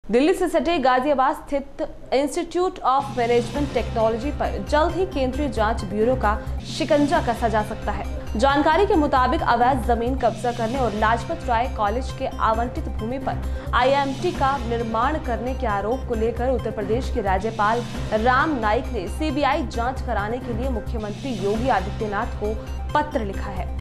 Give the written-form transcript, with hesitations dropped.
दिल्ली से सटे गाजियाबाद स्थित इंस्टीट्यूट ऑफ मैनेजमेंट टेक्नोलॉजी पर जल्द ही केंद्रीय जांच ब्यूरो का शिकंजा कसा जा सकता है। जानकारी के मुताबिक अवैध जमीन कब्जा करने और लाजपत राय कॉलेज के आवंटित भूमि पर IIMT का निर्माण करने के आरोप को लेकर उत्तर प्रदेश के राज्यपाल राम नाईक ने CBI जांच कराने के लिए मुख्यमंत्री योगी आदित्यनाथ को पत्र लिखा है।